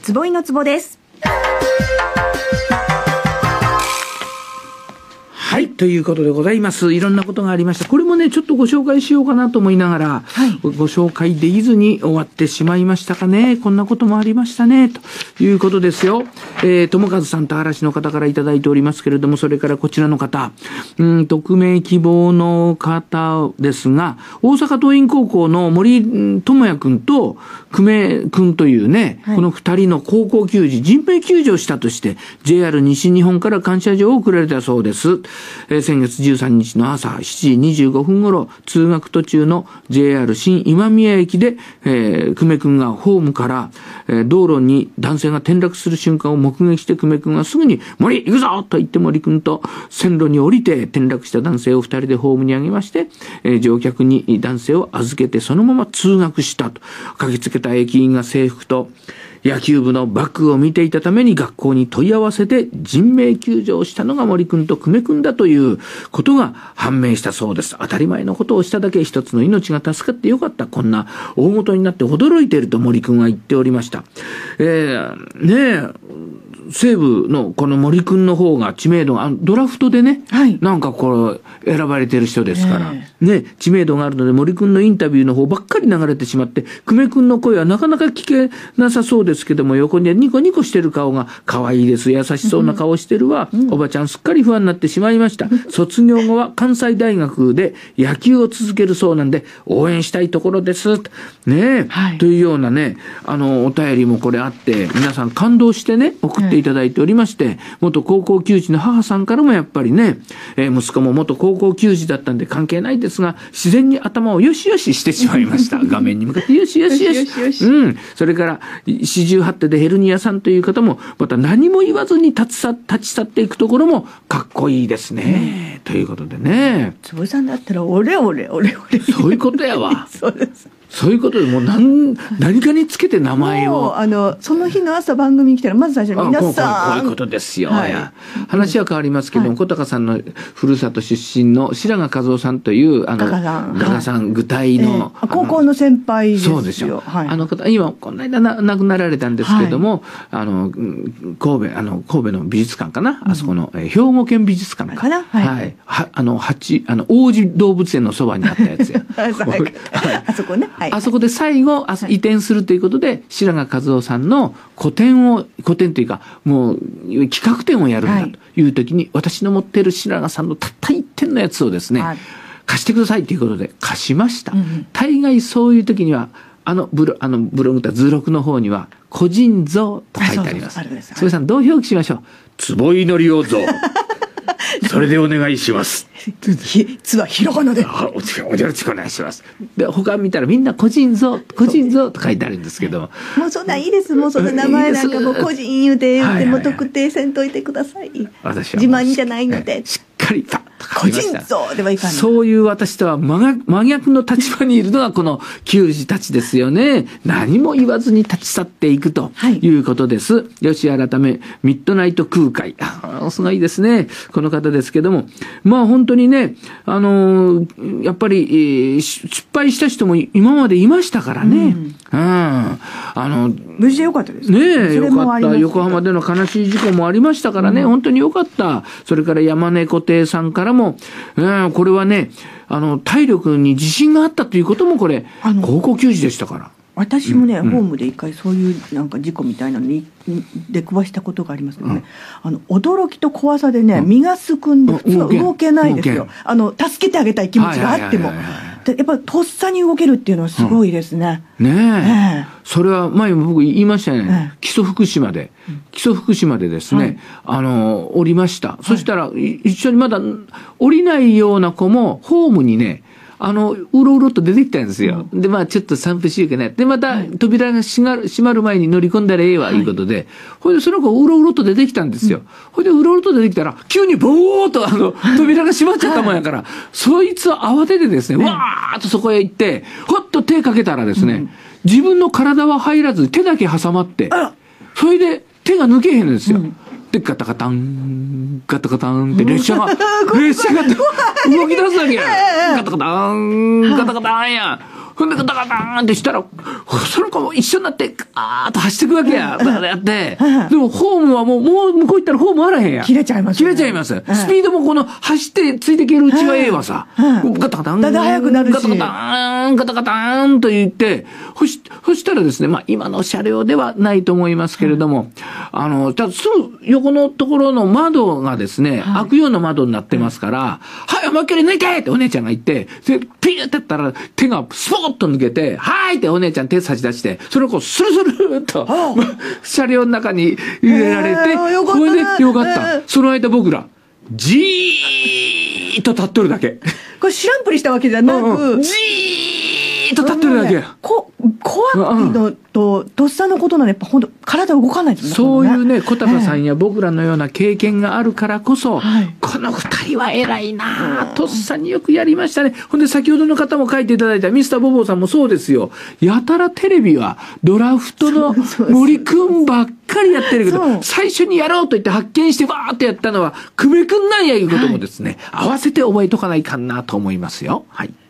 坪井の坪です。 はい、ということでございます。いろんなことがありました。これもね、ちょっとご紹介しようかなと思いながら、はい、ご紹介できずに終わってしまいましたかね。こんなこともありましたね、ということですよ。友和さんと嵐の方からいただいておりますけれども、それからこちらの方、匿名希望の方ですが、大阪桐蔭高校の森友哉君と久米君というね、はい、この二人の高校球児、人命救助をしたとして、JR 西日本から感謝状を送られたそうです。先月13日の朝7時25分頃、通学途中の JR 新今宮駅で、久米君がホームから、道路に男性が転落する瞬間を目撃して、久米君はすぐに森行くぞと言って森君と線路に降りて転落した男性を2人でホームに上げまして、乗客に男性を預けてそのまま通学したと。駆けつけた駅員が制服と野球部のバッグを見ていたために学校に問い合わせて人命救助をしたのが森君と久米君だということが判明したそうです。当たり前のことをしただけ一つの命が助かってよかった。こんな大事になって驚いていると森君は言っておりました。西武のこの森君の方が知名度が、ドラフトでね、はい、なんかこれ選ばれてる人ですから、ね、知名度があるので森君のインタビューの方ばっかり流れてしまって、久米君の声はなかなか聞けなさそうですけども、横にニコニコしてる顔が可愛いです。優しそうな顔してるわ。おばちゃんすっかり不安になってしまいました。卒業後は関西大学で野球を続けるそうなんで、応援したいところです。ね、はい、というようなね、お便りもこれあって、皆さん感動してね、送っていただいておりまして、元高校球児の母さんからもやっぱりね、息子も元高校球児だったんで関係ないですが、自然に頭をよしよししてしまいました。画面に向かってよしよしよし。それから、四十八手でヘルニアさんという方も、また何も言わずに立ち去っていくところもかっこいいですね。ということでね。 坪井さんだったら、オレオレ。 そういうことやわ。 そうです。 そういうことでもう何かにつけて名前を。 その日の朝番組に来たら、まず最初に皆さん。 こういうことですよ。はい、話は変わりますけども、小高さんのふるさと出身の白髪和夫さんという、画家さん、具体の。 高校の先輩ですよ。 そうですよ。はい、方、今、この間亡くなられたんですけども、はい、神戸の美術館かな、あそこの、兵庫県美術館かな。はい。王子動物園のそばにあったやつや。 あそこね。 あそこで最後、移転するということで、白髪和夫さんの個展というか、もう企画展をやるんだという時に、私の持っている白髪さんのたった1点のやつをですね、貸してくださいということで貸しました。大概そういう時には、ブログと図録の方には、個人像と書いてあります。それさん、どう表記しましょう。坪井紀夫像。それでお願いします。 つはひらがなで。 よろしくお願いします。で、他見たらみんな個人像と書いてあるんですけど。 もうそんないいです。もうそんな名前なんかもう個人言うてもう特定せんといてください。私は自慢じゃないので。 しっかりパッと書個きました。 人像ではいかない。 そういう私とは真逆の立場にいるのがこの球児たちですよね。何も言わずに立ち去っていくということです。よし、改め、ミッドナイト空海。すごいですね。この方ですけども。まあ本当にね、やっぱり、失敗した人も今までいましたからね。 無事でよかったですね。え、よかった。横浜での悲しい事故もありましたからね。本当によかった。それから山根固定さんからも、これはね、体力に自信があったということもこれ、高校球児でしたから。 私もね、ホームで一回そういうなんか事故みたいなのに出くわしたことがありますけどね、驚きと怖さでね、身がすくんで普通は動けないですよ。助けてあげたい気持ちがあっても。やっぱりとっさに動けるっていうのはすごいですね。 ねえ。それは前も僕言いましたね。木曽福島でですね、降りました。そしたら一緒にまだ降りないような子もホームにね、うろうろと出てきたんですよ。で、まあ、ちょっと散歩しようかな。で、また、扉が閉まる前に乗り込んだらええわ、いうことで。ほいで、その子、うろうろと出てきたんですよ。ほいで、うろうろと出てきたら、急にボーっと、扉が閉まっちゃったもんやから、そいつは慌ててですね、わーっとそこへ行って、ほっと手かけたらですね、自分の体は入らず、手だけ挟まって、それで、手が抜けへんんですよ。で、ガタガタン、ガタガタンって列車が動き出すわけや。ガタガタン、ガタガタンや。 ほんでガタガターンってしたら、その子も一緒になって、あーっと走っていくわけや。やって。でもホームはもう向こう行ったらホームあらへんや。 切れちゃいます。 切れちゃいます。スピードもこの走ってついていけるうちはええわさ。ガタガタン。 だんだん速くなるし。 ガタガターン、ガタガターンと言って、そしたらですね、まあ今の車両ではないと思いますけれども、ただすぐ横のところの窓がですね、開くような窓になってますから、はい、思いっきり抜いてってお姉ちゃんが言って、で、ピーってやったら手がスポッと抜けて、はいってお姉ちゃん手差し出して、その子スルスルっと、車両の中に入れられて、これでよかった。その間僕ら、じーっと立っとるだけ。 これ知らんぷりしたわけじゃなく、 じーっと立ってるだけ。 怖いのと、とっさのことならやっぱ本当体動かないですね。 そういうね、小高さんや僕らのような経験があるからこそ、この二人は偉いなぁ。とっさによくやりましたね。ほんで先ほどの方も書いていただいたミスターボボさんもそうですよ。やたらテレビはドラフトの森くんばっかりやってるけど、最初にやろうと言って発見してわーってやったのは久米くんなんやいうこともですね、合わせて覚えとかないかなと思いますよ。はい。